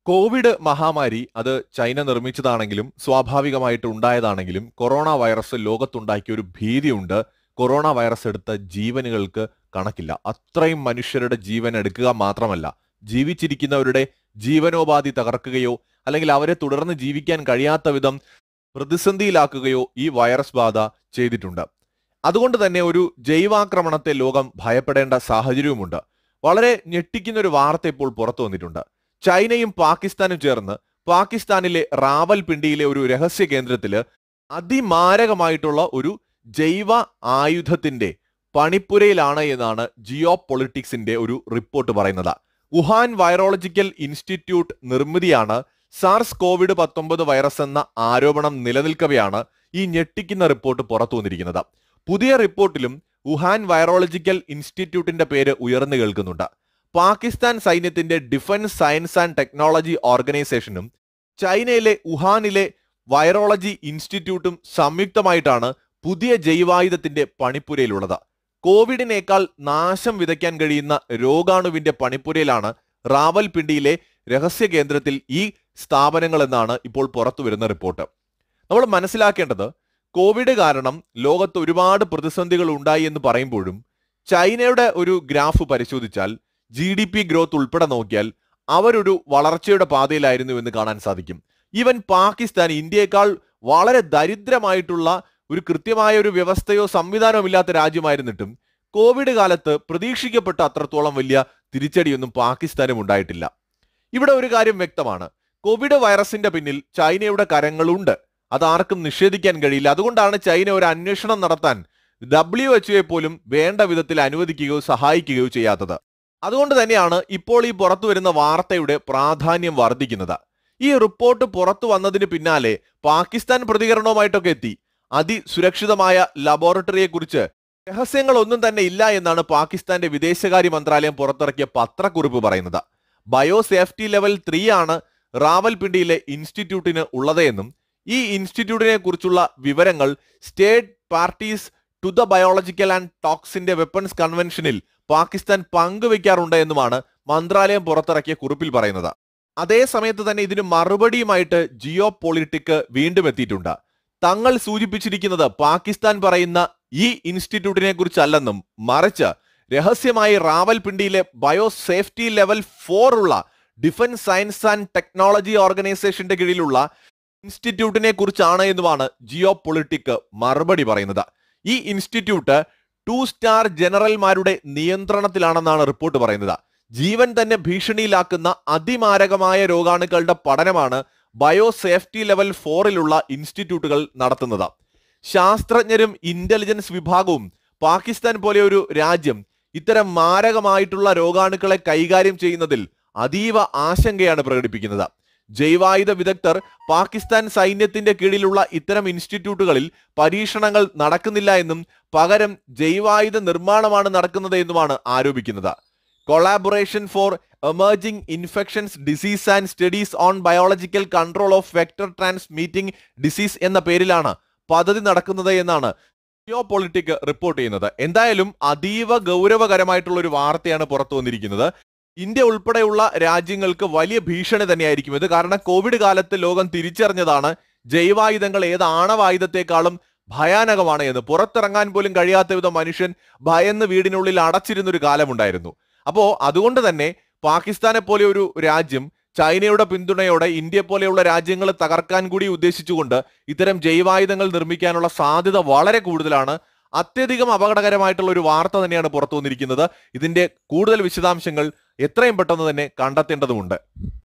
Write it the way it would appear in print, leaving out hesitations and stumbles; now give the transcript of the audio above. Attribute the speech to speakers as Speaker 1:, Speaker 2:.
Speaker 1: Covid മഹാമാരി അത് China നിർമ്മിച്ചതാണെങ്കിലും സ്വാഭാവികമായിട്ട് ഉണ്ടായതാണെങ്കിലും കൊറോണ വൈറസ് ലോകത്തുണ്ടാക്കിയ ഒരു ഭീതിയുണ്ട്. കൊറോണ വൈറസ് എടുത്ത ജീവനുകൾക്ക് കണക്കില്ല. അത്രയും മനുഷ്യരുടെ ജീവൻ എടുക്കുക മാത്രമല്ല, ജീവിച്ചിരിക്കുന്നവരുടെ ജീവനോപാധി തകർക്കുകയോ അല്ലെങ്കിൽ അവരെ തുടർന്ന് ജീവിക്കാൻ കഴിയാത്ത വിധം പ്രതിസന്ധിയിലാക്കുകയോ ഈ വൈറസ് ബാധ ചെയ്തിട്ടുണ്ട്. അതുകൊണ്ട് തന്നെ ഒരു ജൈവാക്രമണത്തെ ലോകം ഭയപ്പെടേണ്ട സാഹചര്യവുമുണ്ട്. വളരെ ഞെട്ടിക്കുന്ന ഒരു വാർത്ത ഇപ്പോൾ പുറത്തു വന്നിട്ടുണ്ട്. ചൈനയും പാകിസ്ഥാനും ചേർന്ന് പാകിസ്ഥാനിലെ റാവൽപിണ്ടിയിലെ ഒരു രഹസ്യ കേന്ദ്രത്തില് അതിമാരകമായിട്ടുള്ള ഒരു ജൈവ ആയുധത്തിന്റെ പണിപ്പുരയിലാണ് എന്നാണ് ജിയോ പൊളിറ്റിക്സിന്റെ ഒരു റിപ്പോർട്ട് പറയുന്നത്. വുഹാൻ വൈറോളജിക്കൽ ഇൻസ്റ്റിറ്റ്യൂട്ട് നിർമ്മിതിയാണ് സാർസ് കോവിഡ് 19 വൈറസ് എന്ന ആരോപണം നിലനിൽക്കവെയാണ് ഈ ഞെട്ടിക്കുന്ന റിപ്പോർട്ട് പുറത്തു വന്നിരിക്കുന്നത്. പുതിയ റിപ്പോർട്ടിലും വുഹാൻ വൈറോളജിക്കൽ ഇൻസ്റ്റിറ്റ്യൂട്ടിന്റെ പേര് ഉയർന്നു കേൾക്കുന്നുണ്ട്. പാകിസ്ഥാൻ സൈന്യത്തിന്റെ ഡിഫൻസ് സയൻസ് ആൻഡ് ടെക്നോളജി ഓർഗനൈസേഷനും ചൈനയിലെ വുഹാനിലെ വൈറോളജി ഇൻസ്റ്റിറ്റ്യൂട്ടും സംയുക്തമായിട്ടാണ് പുതിയ ജൈവായുധത്തിന്റെ പണിപ്പുരയിലുള്ളത്. കോവിഡിനേക്കാൾ നാശം വിതയ്ക്കാൻ കഴിയുന്ന രോഗാണുവിന്റെ പണിപ്പുരയിലാണ് റാവൽപിണ്ടിയിലെ രഹസ്യ കേന്ദ്രത്തിൽ ഈ സ്ഥാപനങ്ങൾ എന്നാണ് ഇപ്പോൾ പുറത്തു വരുന്ന റിപ്പോർട്ട്. നമ്മൾ മനസ്സിലാക്കേണ്ടത്, കോവിഡ് കാരണം ലോകത്ത് ഒരുപാട് പ്രതിസന്ധികൾ ഉണ്ടായി എന്ന് പറയുമ്പോഴും ചൈനയുടെ ഒരു ഗ്രാഫ് പരിശോധിച്ചാൽ GDP ഗ്രോത്ത് ഉൾപ്പെടെ നോക്കിയാൽ അവരൊരു വളർച്ചയുടെ പാതയിലായിരുന്നു എന്ന് കാണാൻ സാധിക്കും. ഈവൻ പാകിസ്ഥാൻ ഇന്ത്യയെക്കാൾ വളരെ ദരിദ്രമായിട്ടുള്ള ഒരു കൃത്യമായ ഒരു വ്യവസ്ഥയോ സംവിധാനമോ ഇല്ലാത്ത രാജ്യമായിരുന്നിട്ടും കോവിഡ് കാലത്ത് പ്രതീക്ഷിക്കപ്പെട്ട അത്രത്തോളം വലിയ തിരിച്ചടിയൊന്നും പാകിസ്ഥാനും ഉണ്ടായിട്ടില്ല. ഇവിടെ ഒരു കാര്യം വ്യക്തമാണ്, കോവിഡ് വൈറസിന്റെ പിന്നിൽ ചൈനയുടെ കരങ്ങളുണ്ട്. അതാർക്കും നിഷേധിക്കാൻ കഴിയില്ല. അതുകൊണ്ടാണ് ചൈന ഒരു അന്വേഷണം നടത്താൻ WHO പോലും വേണ്ട വിധത്തിൽ അനുവദിക്കുകയോ സഹായിക്കുകയോ ചെയ്യാത്തത്. അതുകൊണ്ട് തന്നെയാണ് ഇപ്പോൾ ഈ പുറത്തു വരുന്ന വാർത്തയുടെ പ്രാധാന്യം വർദ്ധിക്കുന്നത്. ഈ റിപ്പോർട്ട് പുറത്തു വന്നതിന് പിന്നാലെ പാകിസ്ഥാൻ പ്രതികരണവുമായിട്ടൊക്കെ എത്തി. അതിസുരക്ഷിതമായ ലബോറട്ടറിയെക്കുറിച്ച് രഹസ്യങ്ങളൊന്നും തന്നെ ഇല്ല എന്നാണ് പാകിസ്ഥാന്റെ വിദേശകാര്യ മന്ത്രാലയം പുറത്തിറക്കിയ പത്രക്കുറിപ്പ് പറയുന്നത്. ബയോ സേഫ്റ്റി ലെവൽ 3 ആണ് റാവൽപിണ്ടിയിലെ ഇൻസ്റ്റിറ്റ്യൂട്ടിന് ഉള്ളതെന്നും ഈ ഇൻസ്റ്റിറ്റ്യൂട്ടിനെ കുറിച്ചുള്ള വിവരങ്ങൾ state parties to the biological and ടോക്സിന്റെ വെപ്പൺസ് കൺവെൻഷനിൽ പാകിസ്ഥാൻ പങ്കുവെക്കാറുണ്ട് എന്നുമാണ് മന്ത്രാലയം പുറത്തിറക്കിയ കുറിപ്പിൽ പറയുന്നത്. അതേ സമയത്ത് തന്നെ ഇതിന് മറുപടിയുമായിട്ട് ജിയോ പൊളിറ്റിക് വീണ്ടും എത്തിയിട്ടുണ്ട്. തങ്ങൾ സൂചിപ്പിച്ചിരിക്കുന്നത് പാകിസ്ഥാൻ പറയുന്ന ഈ ഇൻസ്റ്റിറ്റ്യൂട്ടിനെ കുറിച്ചല്ലെന്നും മറിച്ച് രഹസ്യമായി റാവൽപിണ്ടിയിലെ ബയോ സേഫ്റ്റി ലെവൽ 4 ഉള്ള ഡിഫൻസ് സയൻസ് ആൻഡ് ടെക്നോളജി ഓർഗനൈസേഷന്റെ കീഴിലുള്ള ഇൻസ്റ്റിറ്റ്യൂട്ടിനെ കുറിച്ചാണ് എന്നുമാണ് ജിയോ പൊളിറ്റിക് മറുപടി പറയുന്നത്. ഈ ഇൻസ്റ്റിറ്റ്യൂട്ട് 2 സ്റ്റാർ ജനറൽമാരുടെ നിയന്ത്രണത്തിലാണെന്നാണ് റിപ്പോർട്ട് പറയുന്നത്. ജീവൻ തന്നെ ഭീഷണിയിലാക്കുന്ന അതിമാരകമായ രോഗാണുക്കളുടെ പഠനമാണ് ബയോ സേഫ്റ്റി ലെവൽ 4 ഇൻസ്റ്റിറ്റ്യൂട്ടുകൾ നടത്തുന്നത്. ശാസ്ത്രജ്ഞരും ഇന്റലിജൻസ് വിഭാഗവും പാകിസ്ഥാൻ പോലെ ഒരു രാജ്യം ഇത്തരം മാരകമായിട്ടുള്ള രോഗാണുക്കളെ കൈകാര്യം ചെയ്യുന്നതിൽ അതീവ ആശങ്കയാണ് പ്രകടിപ്പിക്കുന്നത്. ജൈവായുധ വിദഗ്ധർ പാകിസ്ഥാൻ സൈന്യത്തിന്റെ കീഴിലുള്ള ഇത്തരം ഇൻസ്റ്റിറ്റ്യൂട്ടുകളിൽ പരീക്ഷണങ്ങൾ നടക്കുന്നില്ല എന്നും പകരം ജൈവായുധ നിർമ്മാണമാണ് നടക്കുന്നത് എന്നുമാണ് ആരോപിക്കുന്നത്. Collaboration for emerging infections disease and studies on biological control of vector transmitting disease എന്ന പേരിലാണ് പദ്ധതി നടക്കുന്നത് എന്നാണ് ജിയോ പൊളിറ്റിക് റിപ്പോർട്ട് ചെയ്യുന്നത്. എന്തായാലും അതീവ ഗൗരവകരമായിട്ടുള്ള ഒരു വാർത്തയാണ് പുറത്തു വന്നിരിക്കുന്നത്. ഇന്ത്യ ഉൾപ്പെടെയുള്ള രാജ്യങ്ങൾക്ക് വലിയ ഭീഷണി തന്നെയായിരിക്കും ഇത്. കാരണം കോവിഡ് കാലത്ത് ലോകം തിരിച്ചറിഞ്ഞതാണ് ജൈവായുധങ്ങൾ ഏത് ആണവായുധത്തെക്കാളും ഭയാനകമാണ് എന്ന്. പുറത്തിറങ്ങാൻ പോലും കഴിയാത്ത വിധം മനുഷ്യൻ ഭയന്ന് വീടിനുള്ളിൽ അടച്ചിരുന്നൊരു കാലമുണ്ടായിരുന്നു. അപ്പോൾ അതുകൊണ്ട് തന്നെ പാകിസ്ഥാനെ പോലെ ഒരു രാജ്യം ചൈനയുടെ പിന്തുണയോടെ ഇന്ത്യ പോലെയുള്ള രാജ്യങ്ങൾ തകർക്കാൻ കൂടി ഉദ്ദേശിച്ചുകൊണ്ട് ഇത്തരം ജൈവായുധങ്ങൾ നിർമ്മിക്കാനുള്ള സാധ്യത വളരെ കൂടുതലാണ്. അത്യധികം അപകടകരമായിട്ടുള്ള ഒരു വാർത്ത തന്നെയാണ് പുറത്തു വന്നിരിക്കുന്നത്. ഇതിന്റെ കൂടുതൽ വിശദാംശങ്ങൾ എത്രയും പെട്ടെന്ന് തന്നെ കണ്ടെത്തേണ്ടതുണ്ട്.